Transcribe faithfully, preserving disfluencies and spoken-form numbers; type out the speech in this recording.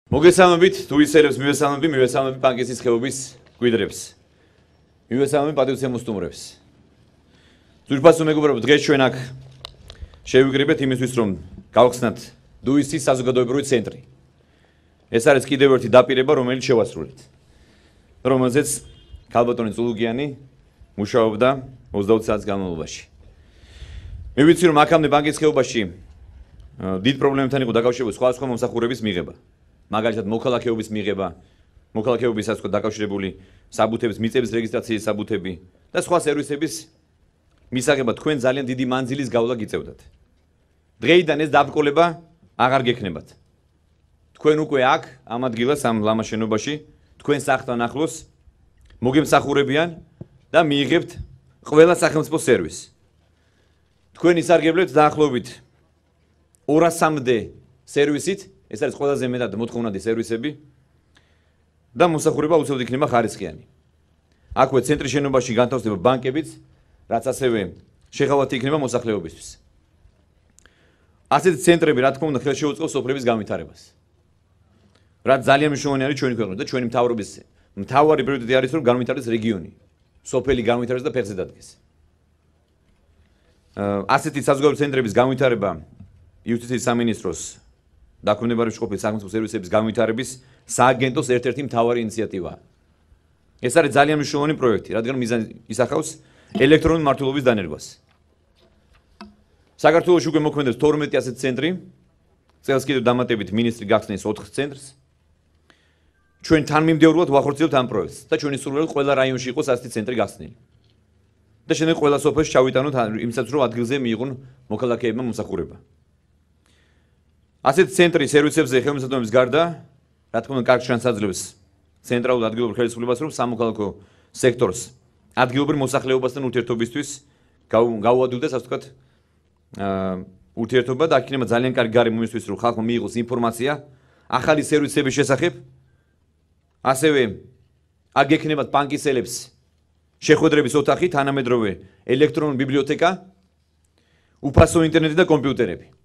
მოგესალმებით, თუ ისერებს მივესალმები, მივესალმები ბანკის ხეობის გვიდრებს. მივესალმები პატრიოტულ სტუმრებს. ძვირფასო მეგობრებო, დღეს ჩვენ აქ შევიკრიბეთ იმისთვის, რომ გავხსნათ დუისის საზოგადოებრივი ცენტრი. ეს არის კიდევ ერთი დაპირება, რომელიც შევასრულეთ. რომელზეც ქალბატონი წულუგიანი მუშაობდა ოცდაოთხ საათის განმავლობაში. მე ვიცი, რომ აქამდე ბანკის ხეობაში დიდ პრობლემებთან იყო დაკავშირებული სხვადასხვა მომსახურების მიღება. მაგალითად მოქალაქეობის მიღება, მოქალაქეობის ასე ვთქვათ დაკავშირებული საბუთების მიწების რეგისტრაციის საბუთები და სხვა სერვისების მისაღებად თქვენ ძალიან დიდი მანძილის გავლა გიწევდათ. დღეიდან ეს დაბრკოლება აღარ გექნებათ. თქვენ უკვე აქ ამ ადგილას ამ ლამა შენობაში თქვენ სახლთან ახლოს მოგემსახურებიან და მიიღებთ ყველა სახელმწიფო სერვისს. თქვენ ისარგებლებთ დაახლოებით ორასამდე სერვისით, ეს არის ყველაზე მეტად მოთხოვნადი სერვისები და მოსახურება უცებად იქნება ხარისხიანი. აქვე ცენტრის შენობაში განთავსდება ბანკებიც, რაც ასევე შეღავათი იქნება მოსახლეობისთვის. ასეთი ცენტრები, რა თქმა უნდა, ხელშეუწყობს სოფლების განვითარებას. რაც ძალიან მნიშვნელოვანი არის ჩვენი ქვეყნის და ჩვენი მთავრობის მთავარი პრიორიტეტი არის, რომ განვითარდეს რეგიონი, სოფელი განვითარდეს და ფეხზე დადგეს. ასეთი საზოგადოებრივი ცენტრების განვითარება იუსტიციის სამინისტროს დაქვემდებარებაში ყოფილი სახელმწიფო სერვისების განვითარების სააგენტოს ერთ-ერთი მთავარი ინიციატივაა. ეს არის ძალიან მნიშვნელოვანი პროექტი, რადგან მიზანი ისახავს ელექტრონული მმართველობის დანერგვას. საქართველოში უკვე მოქმედებს თორმეტი ასეთი ცენტრი, წელს კიდევ დამატებით მინისტრი გახსნის ოთხ ცენტრს. ჩვენ თანმიმდევრულად ვახორციელებთ ამ პროექტს და ჩვენი სურვილია ყველა რაიონში იყოს ასეთი ცენტრი გახსნილი. და შემდეგ ყველა სოფელში ჩავიტანოთ იმისათვის, რომ ადგილზე მიიღონ მოქალაქეებმა მომსახურება. ასეთი ცენტრი სერვისებზე ხელმისაწვდომების გარდა, რა თქმა უნდა, კარგ შანსს აძლევს ცენტრალურ ადგილობრივ ხელისუფლებას, რომ სამოქალაქო სექტორს ადგილობრივ მოსახლეობასთან ურთიერთობისთვის გაუადვილდეს, ასე ვთქვათ, ურთიერთობა და აქ იქნება ძალიან კარგი გარემო იმისთვის, რომ ხალხმა მიიღოს ინფორმაცია ახალი სერვისების შესახებ. ასევე აქ გექნებათ ბანკისელებს შეხვედრების ოთახი, თანამედროვე ელექტრონული ბიბლიოთეკა, უფასო ინტერნეტი და კომპიუტერები.